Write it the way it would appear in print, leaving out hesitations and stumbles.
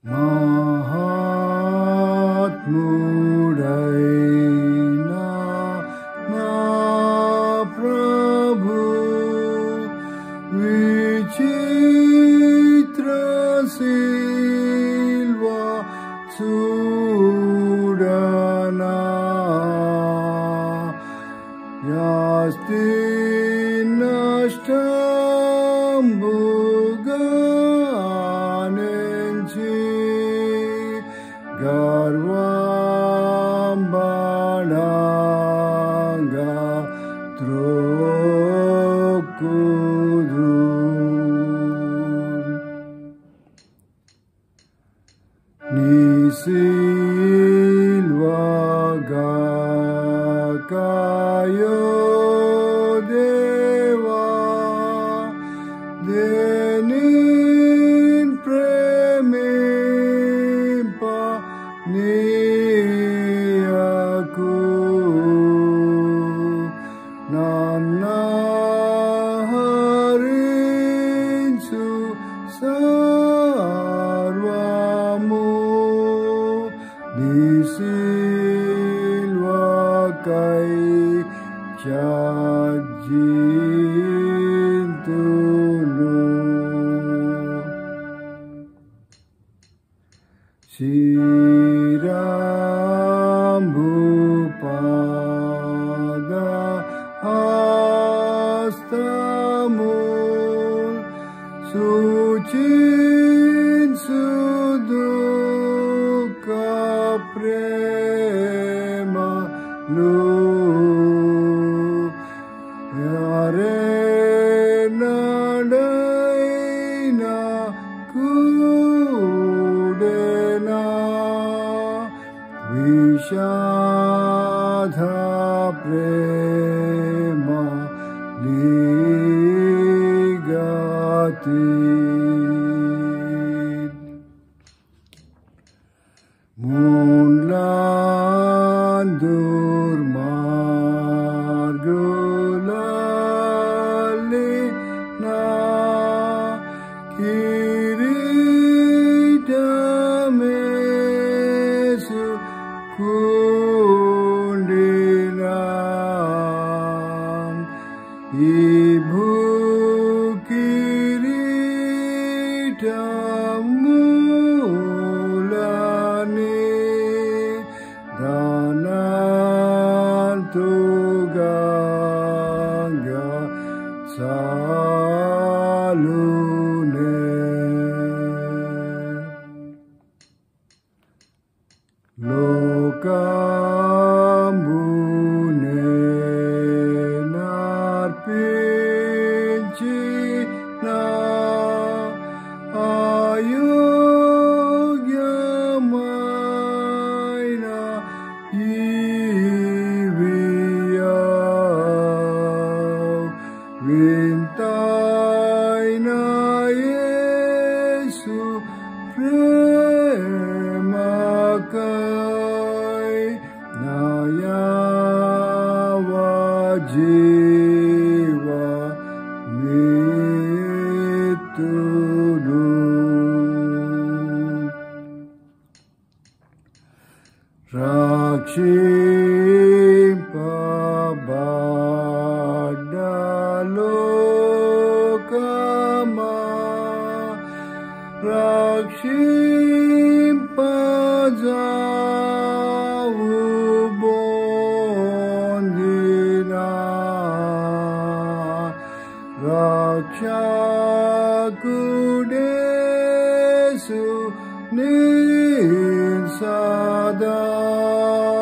మహాత్ముడైనా నా ప్రభు విచిత్ర శిల్వ చూడనా యాస్తి నష్టంబుగా నుంచి గర్వంబడంగా త్రోక్కుదు నీ సిల్వగాకాయో దేవా దేనిన్ ప్రేమింప నీయకు నన్నహరించు సర్వము నీ సిల్వకై త్యజింతును శిరంభుపాద హస్తము సూచించుదు ప్రేమను అరే నడైనా కూడెనా విషాద ప్రేమ లిగతి మూలాందుర్మార్గులలి నా కిరీటమేసు కుండినా ఈ భూకిరీటములని దానంతుగా చాలునే లోకమునే నార్పించిన అయోగ్యమైన ఈవియా వింతైన యేసు ప్రేమకై నయవ జీవ మిత్రుడు రక్షింపబడ్డ లోకమా రక్షింపజావు బొందినా రక్షకుడేసు నీ సదా